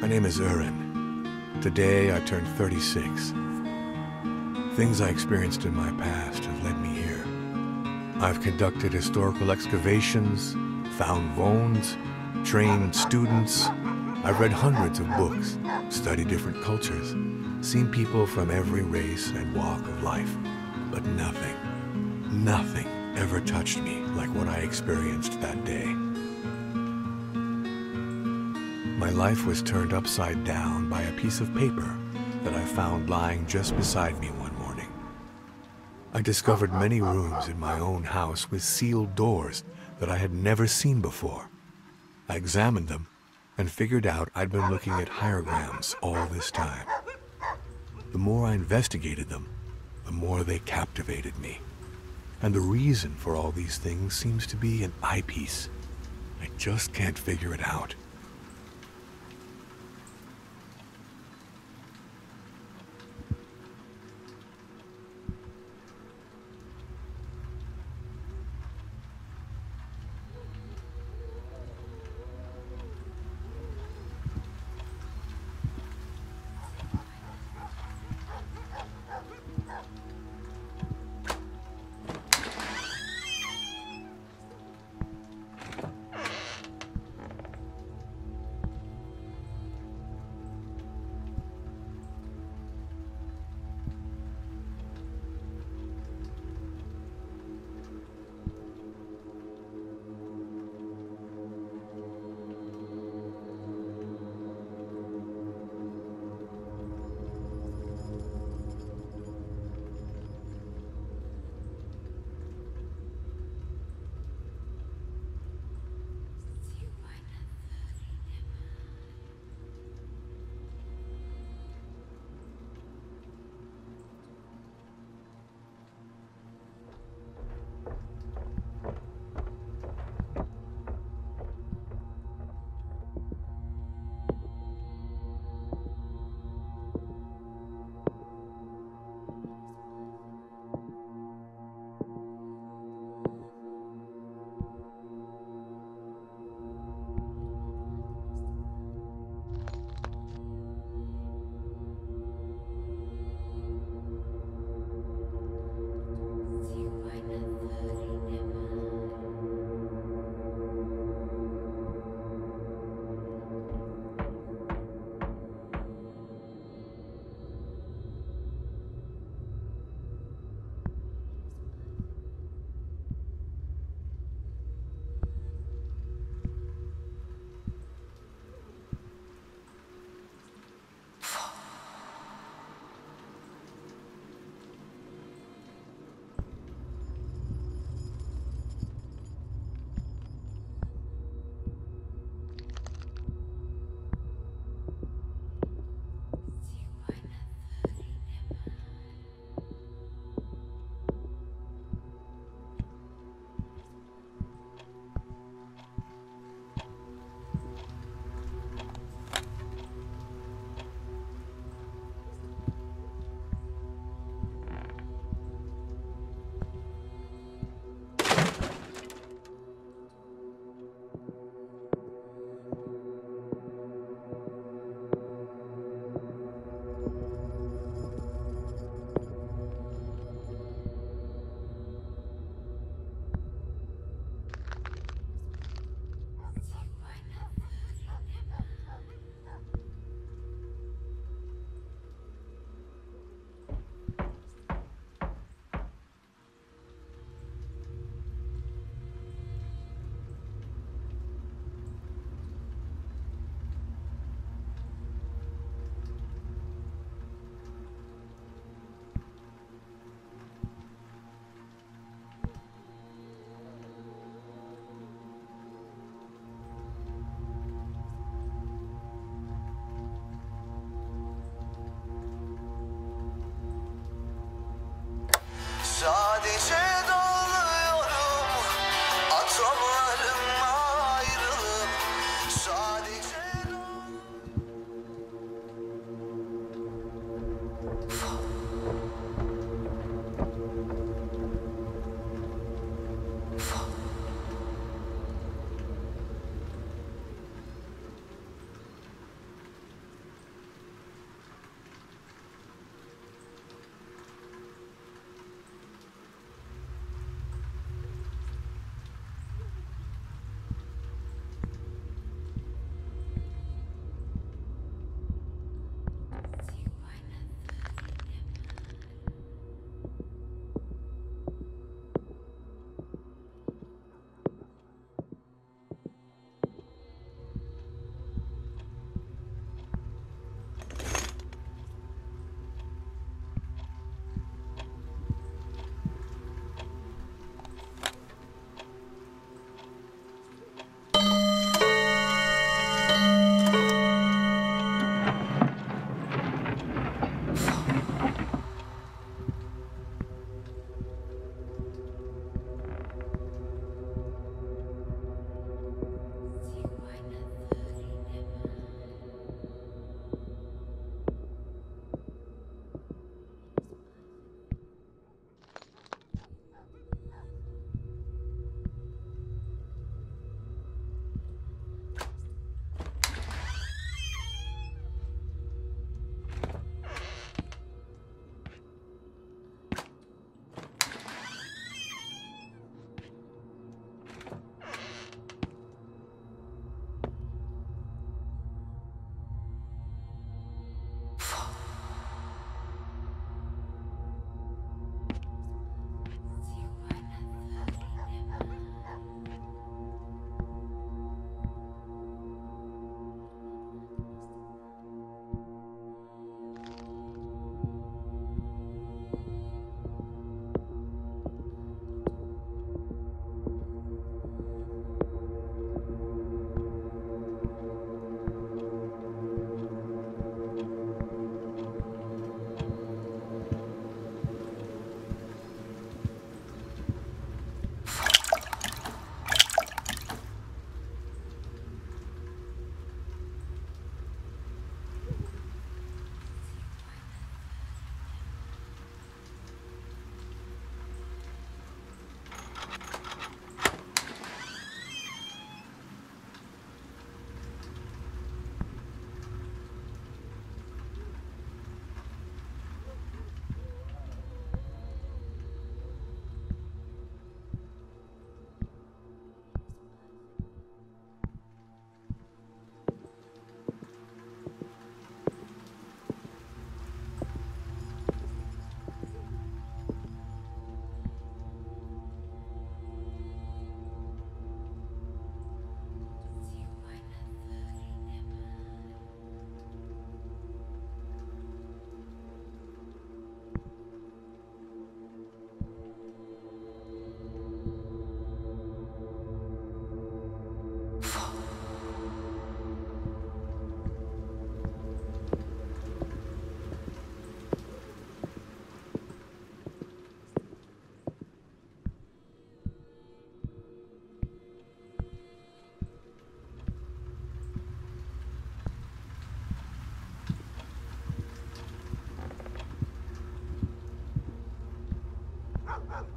name is Erhan. Today I turned 36. Things I experienced in my past have led me here. I've conducted historical excavations, found bones, trained students. I've read hundreds of books, studied different cultures, seen people from every race and walk of life. But nothing ever touched me like what I experienced that day. My life was turned upside down by a piece of paper that I found lying just beside me one morning. I discovered many rooms in my own house with sealed doors that I had never seen before. I examined them and figured out I'd been looking at hierograms all this time. The more I investigated them, the more they captivated me. And the reason for all these things seems to be an eyepiece. I just can't figure it out.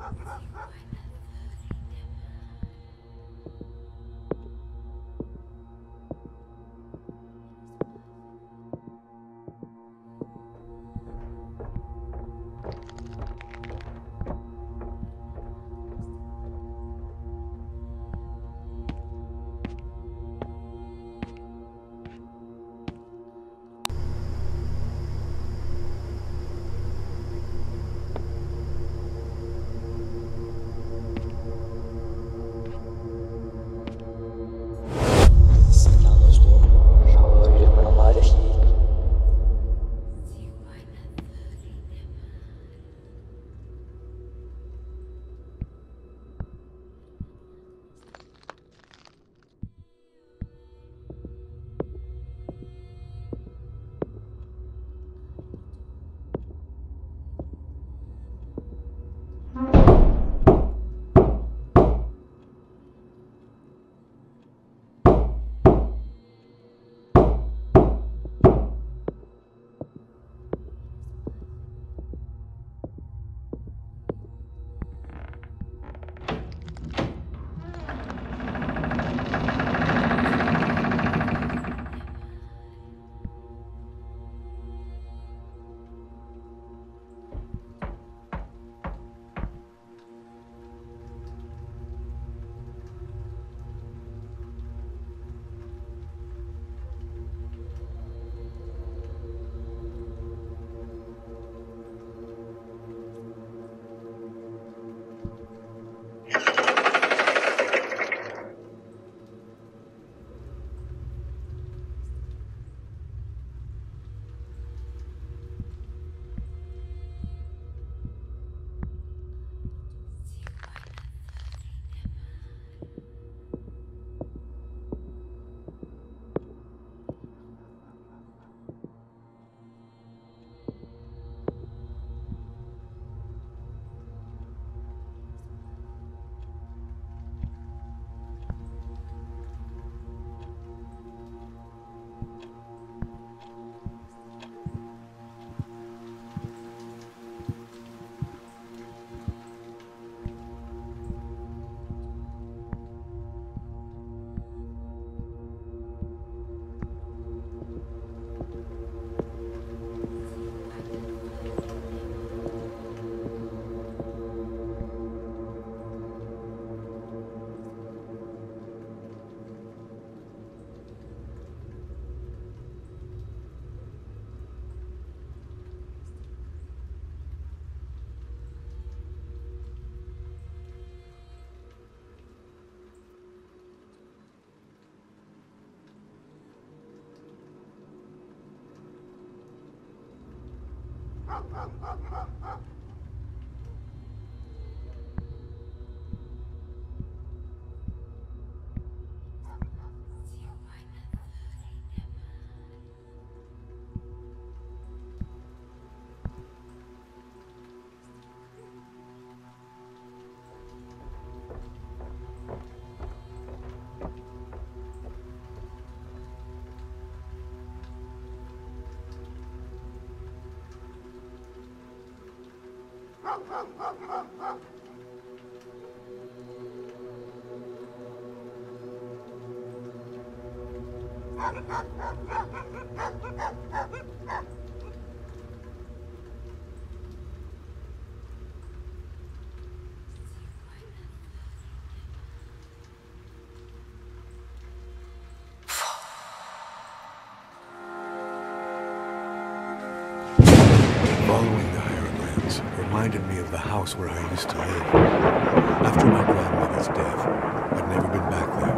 Following the hieroglyphs reminded me of the house where I used to live. After my grandmother's death, I'd never been back there.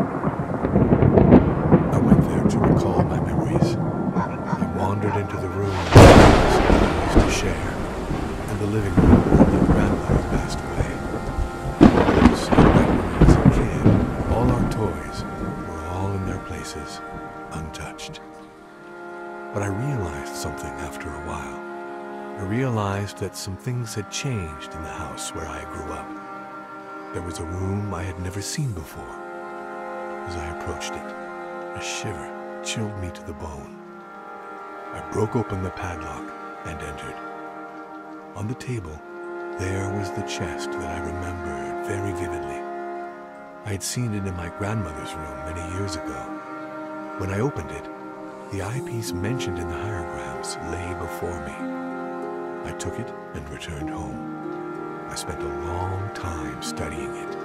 I went there to recall my memories. I wandered into the room I used to share, and the living room where my grandmother passed away. So right when I was a kid, all our toys were all in their places, untouched. But I realized something after a while. I realized that some things had changed in the house where I grew up. There was a room I had never seen before. As I approached it, a shiver chilled me to the bone. I broke open the padlock and entered. On the table There was the chest that I remembered very vividly. I had seen it in my grandmother's room many years ago. When I opened it, the eyepiece mentioned in the hieroglyphs lay before me. I took it and returned home. I spent a long time studying it.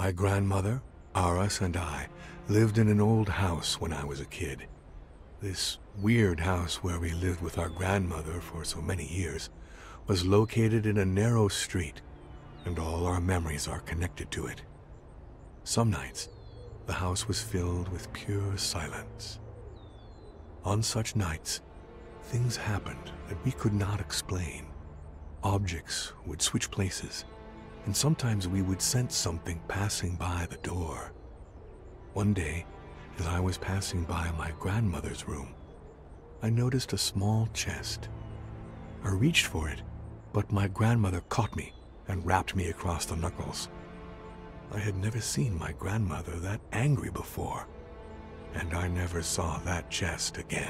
My grandmother, Aras, and I lived in an old house when I was a kid. This weird house where we lived with our grandmother for so many years was located in a narrow street, and all our memories are connected to it. Some nights, the house was filled with pure silence. On such nights, things happened that we could not explain. Objects would switch places, and sometimes we would sense something passing by the door. One day, as I was passing by my grandmother's room, I noticed a small chest. I reached for it, but my grandmother caught me and rapped me across the knuckles. I had never seen my grandmother that angry before, and I never saw that chest again.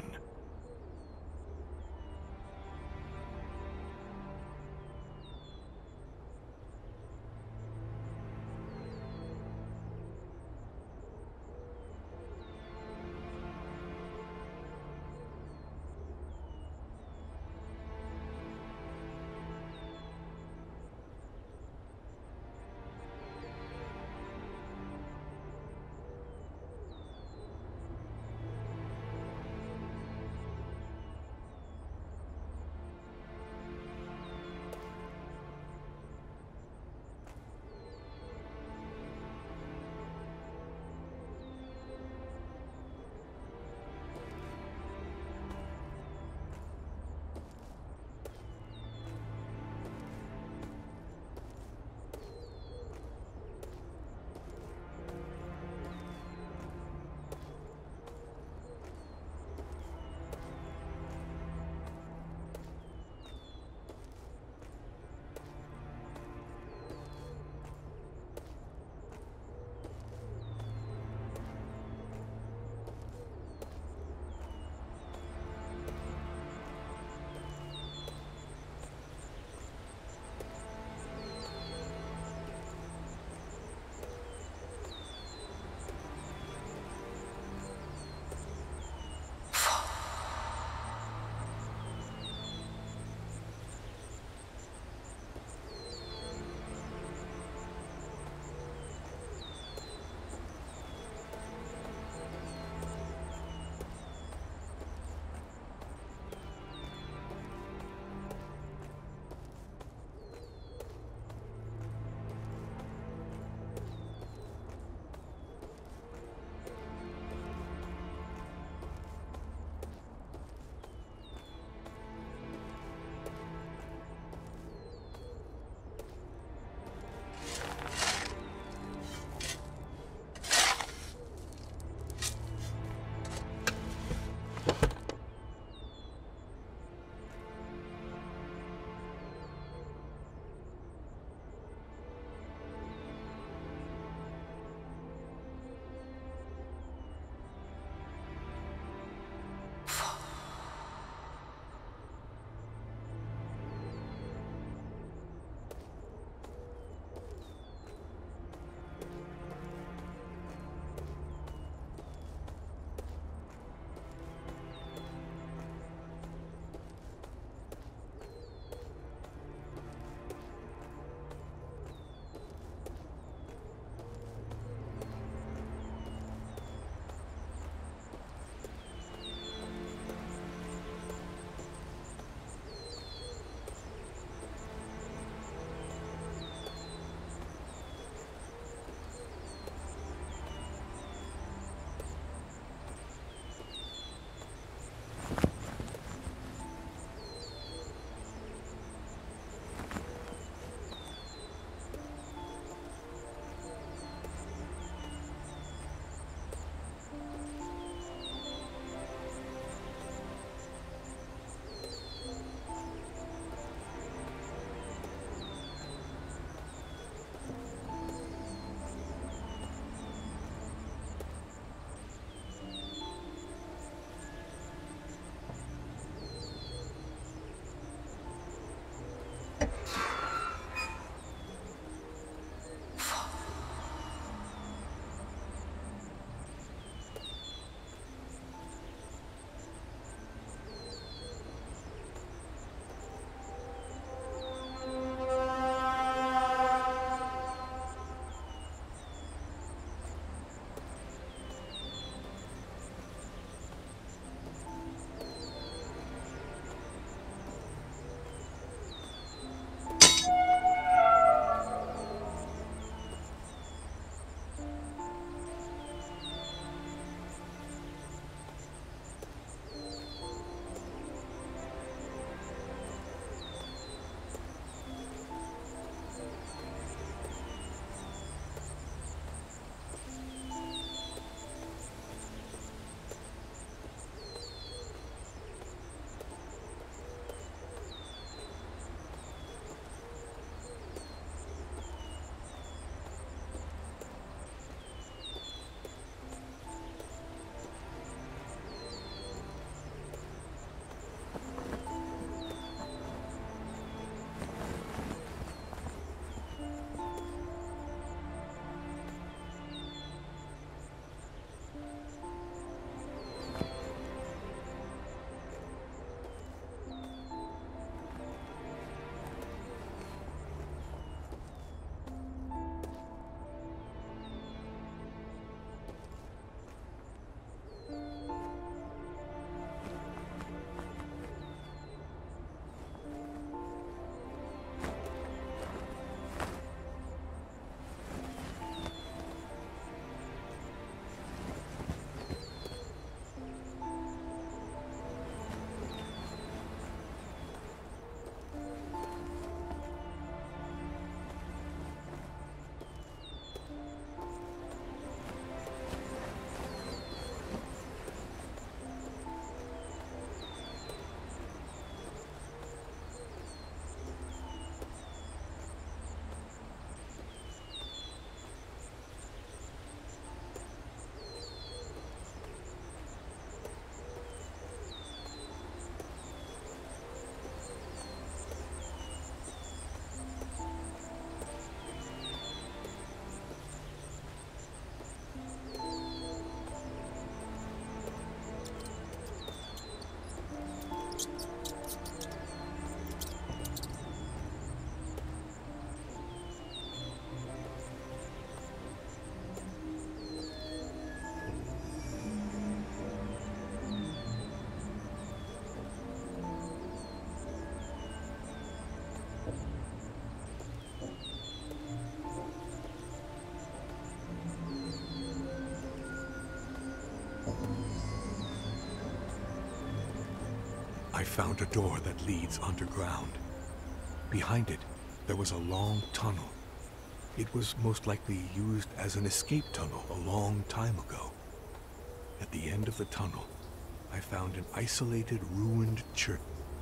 I found a door that leads underground. Behind it, there was a long tunnel. It was most likely used as an escape tunnel a long time ago. At the end of the tunnel, I found an isolated, ruined church.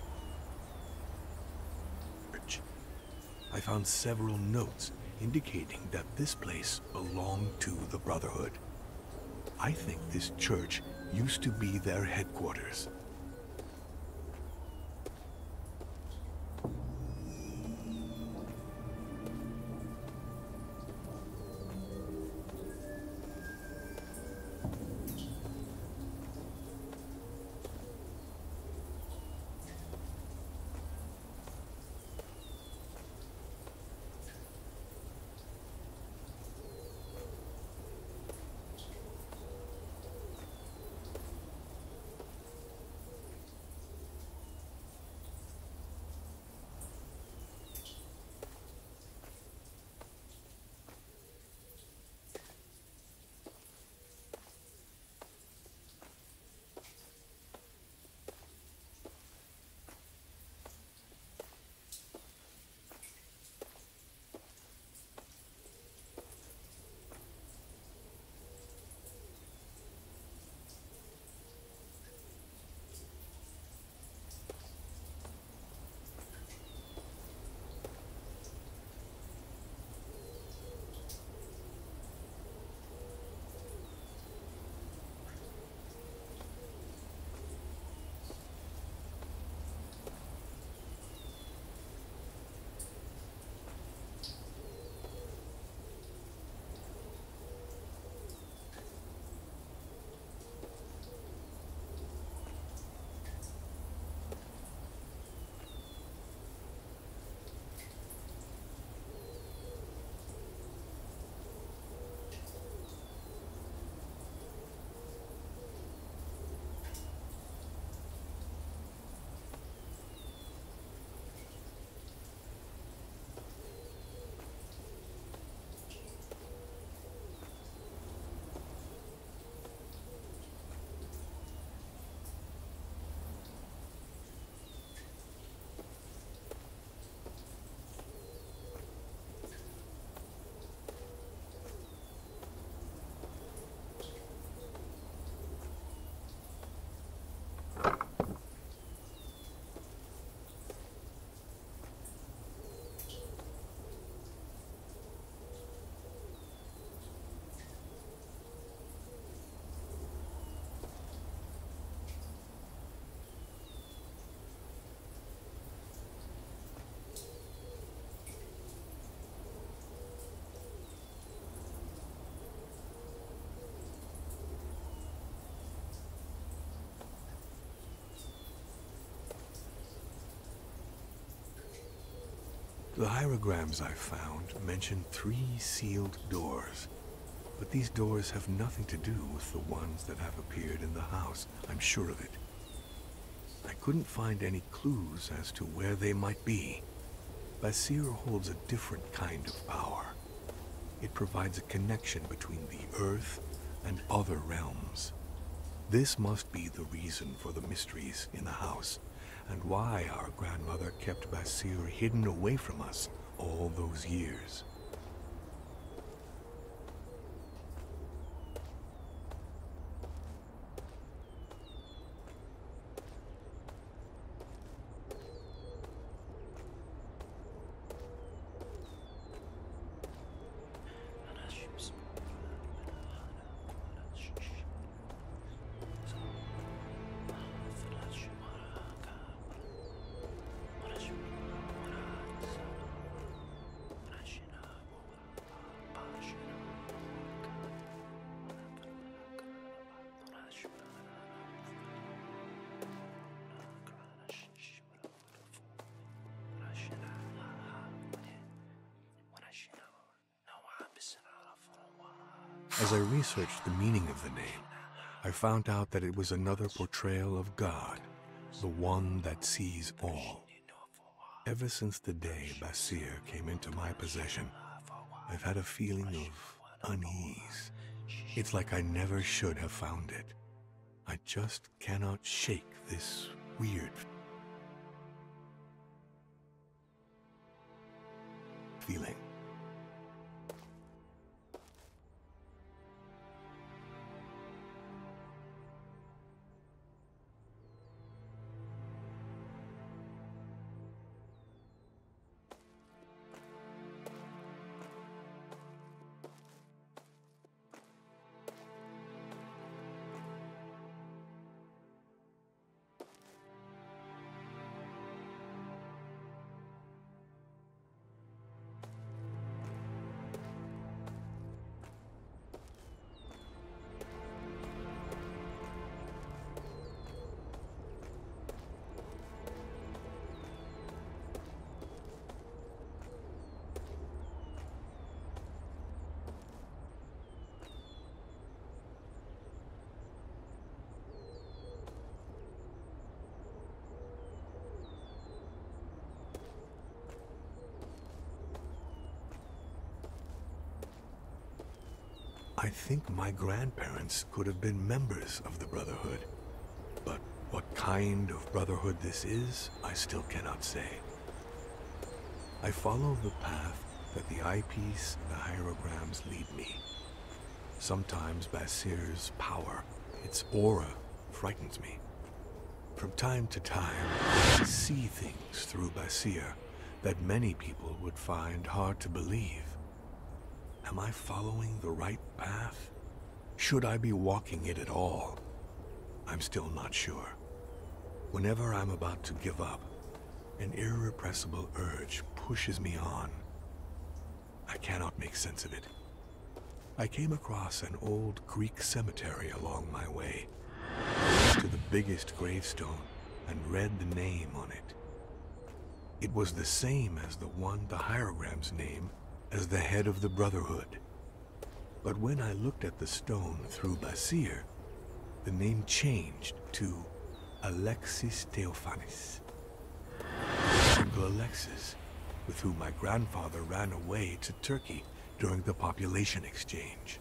I found several notes indicating that this place belonged to the Brotherhood. I think this church used to be their headquarters. The hierograms I found mention 3 sealed doors, but these doors have nothing to do with the ones that have appeared in the house. I'm sure of it. I couldn't find any clues as to where they might be. Basir holds a different kind of power. It provides a connection between the earth and other realms. This must be the reason for the mysteries in the house, and why our grandmother kept Basir hidden away from us all those years. As I researched the meaning of the name, I found out that it was another portrayal of God, the one that sees all. Ever since the day Basir came into my possession, I've had a feeling of unease. It's like I never should have found it. I just cannot shake this weird feeling. I think my grandparents could have been members of the Brotherhood, but what kind of Brotherhood this is, I still cannot say. I follow the path that the eyepiece and the hierograms lead me. Sometimes Basir's power, its aura, frightens me. From time to time, I see things through Basir that many people would find hard to believe. Am I following the right path? Should I be walking it at all? I'm still not sure. Whenever I'm about to give up, an irrepressible urge pushes me on. I cannot make sense of it. I came across an old Greek cemetery along my way. I went to the biggest gravestone and read the name on it. It was the same as the one the hierograms name as the head of the Brotherhood. But when I looked at the stone through Basir, the name changed to Alexis Theophanis. Uncle Alexis, with whom my grandfather ran away to Turkey during the population exchange.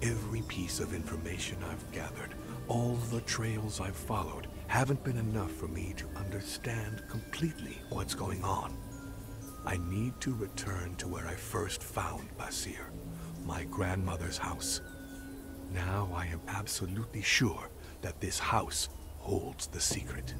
Every piece of information I've gathered, all the trails I've followed, haven't been enough for me to understand completely what's going on. I need to return to where I first found Basir, my grandmother's house. Now I am absolutely sure that this house holds the secret.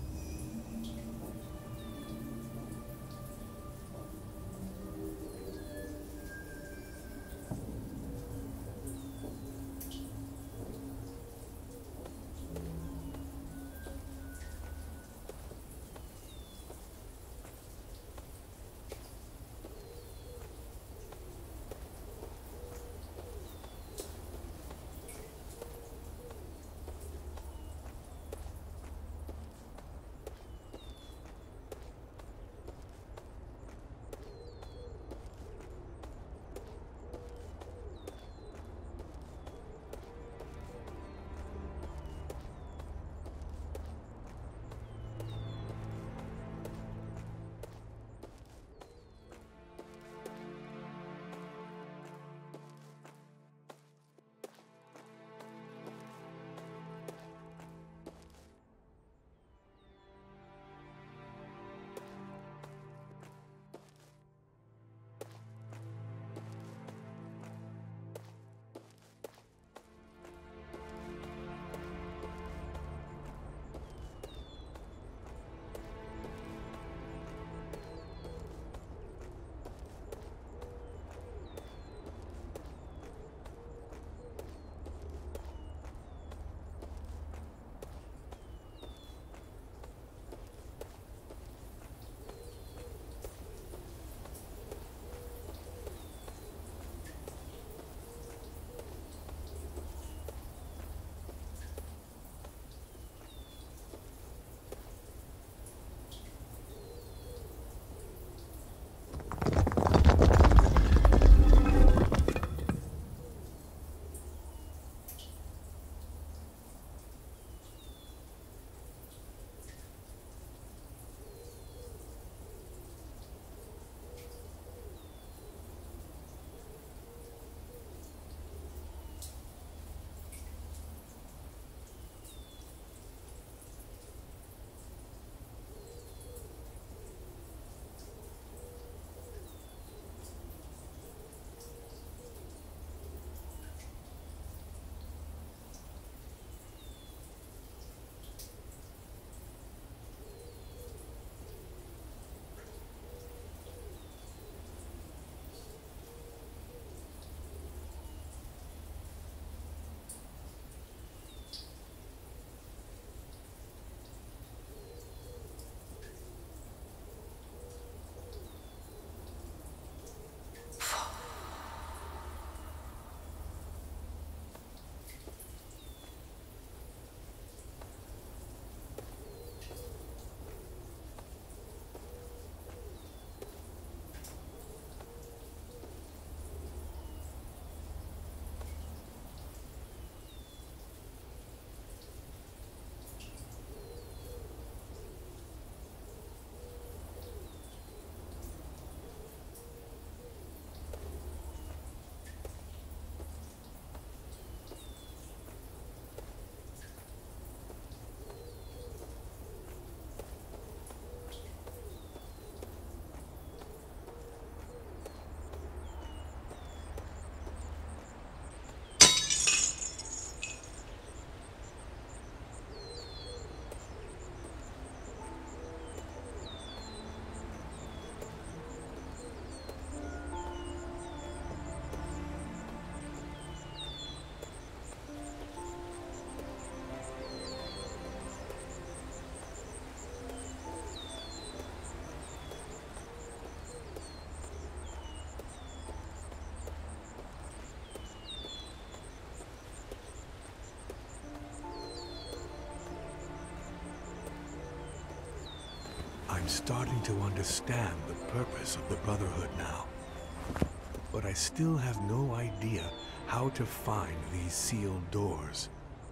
I'm starting to understand the purpose of the Brotherhood now. But I still have no idea how to find these sealed doors.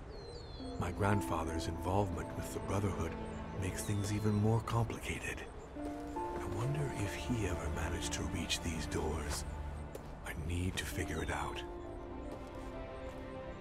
My grandfather's involvement with the Brotherhood makes things even more complicated. I wonder if he ever managed to reach these doors. I need to figure it out.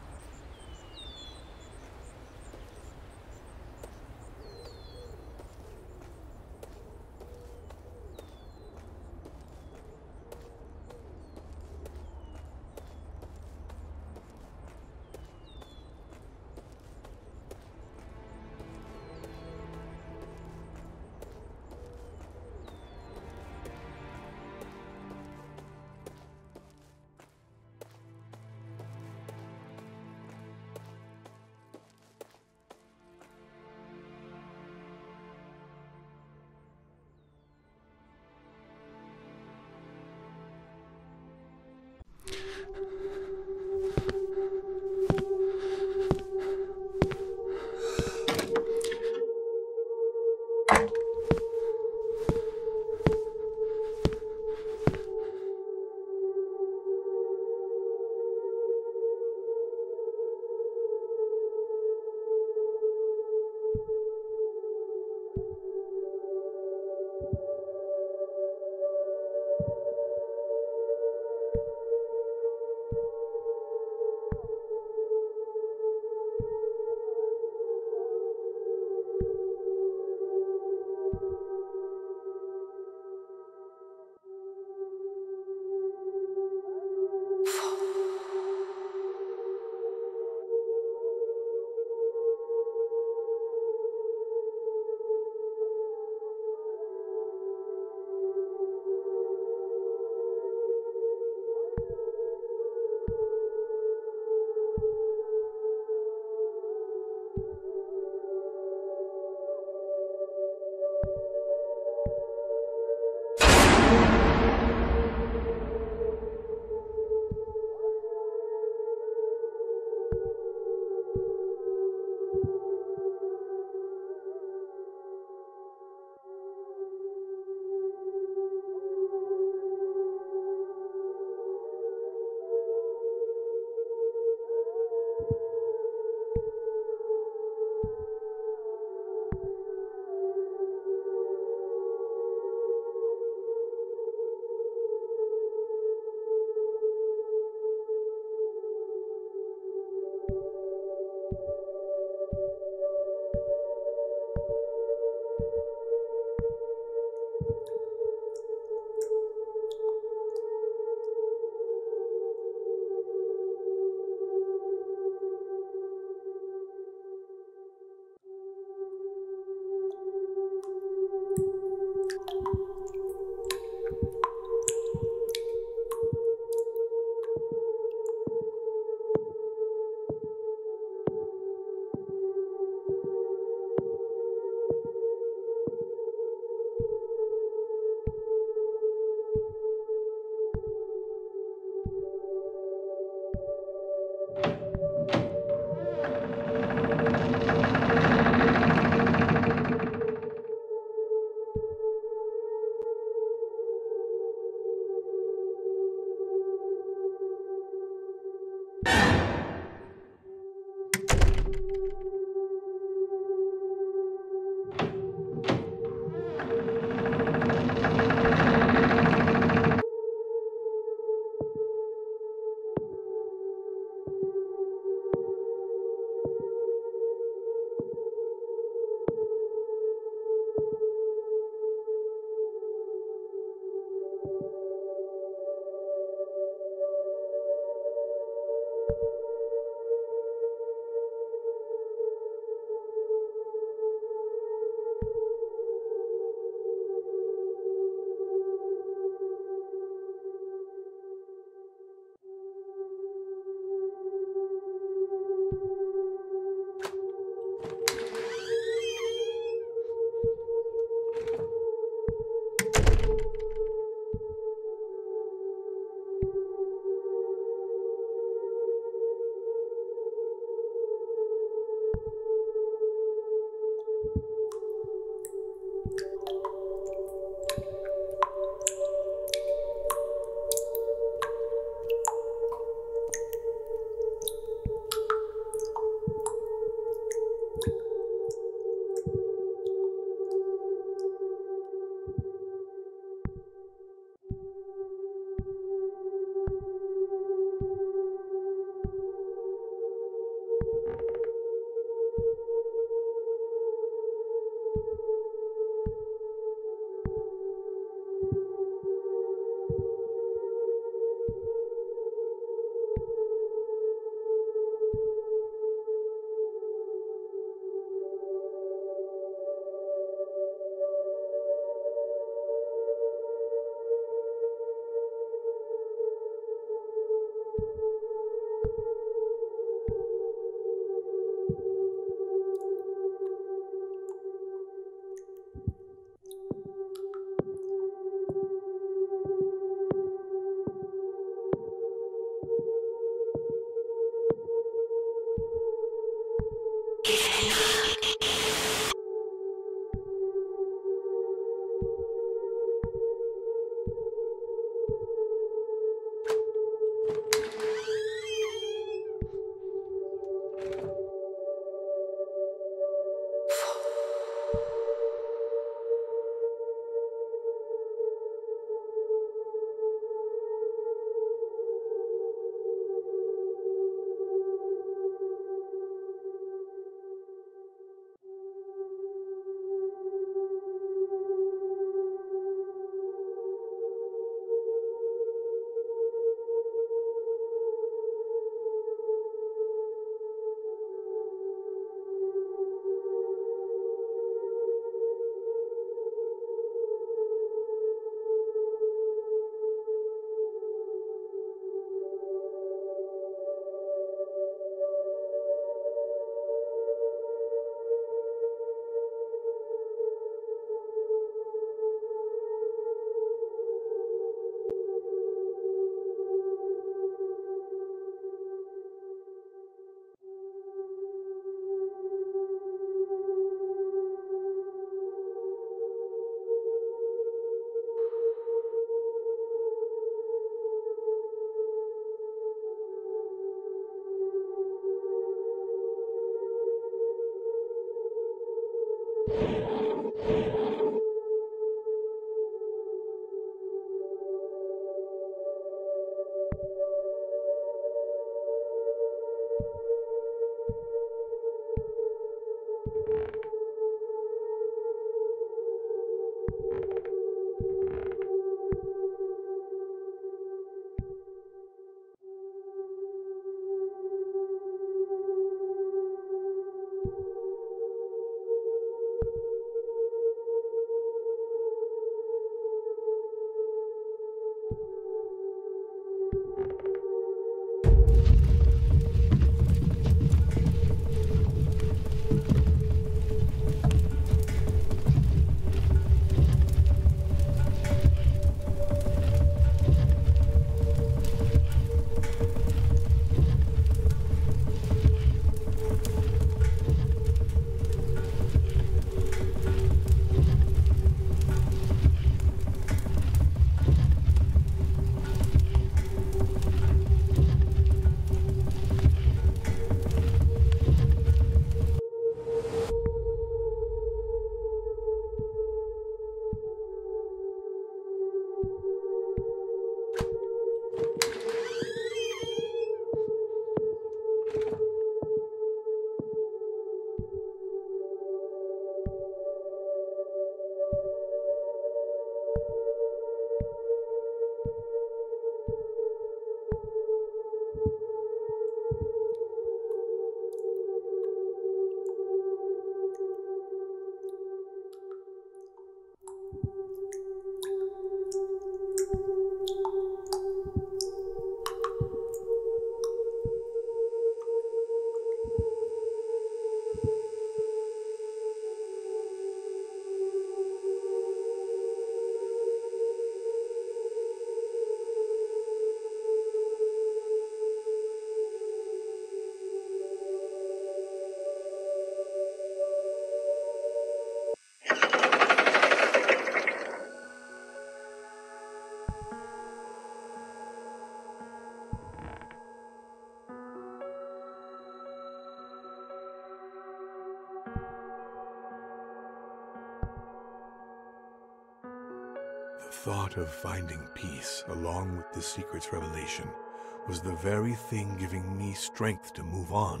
The thought of finding peace along with the secret's revelation was the very thing giving me strength to move on.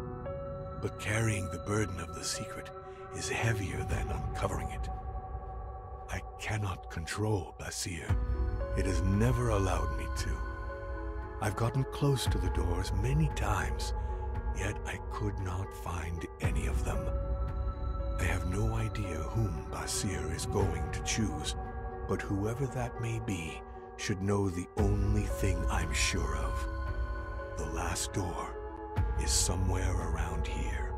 But carrying the burden of the secret is heavier than uncovering it. I cannot control Basir. It has never allowed me to. I've gotten close to the doors many times, yet I could not find any of them. I have no idea whom Basir is going to choose, but whoever that may be should know the only thing I'm sure of. The last door is somewhere around here.